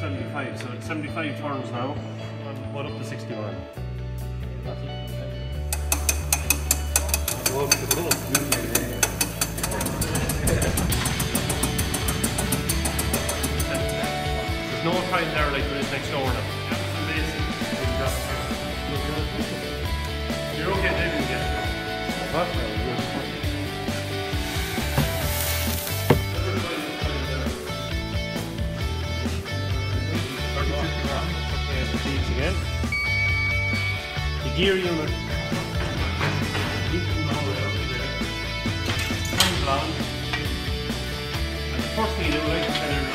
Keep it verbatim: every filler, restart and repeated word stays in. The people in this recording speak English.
seventy-five, so it's seventy-five turns now, and what up to sixty-one. There's no time there like there is next door now. Amazing. You're okay, David, again. What? Again. The gear unit. Comes along. And the first thing you do, like,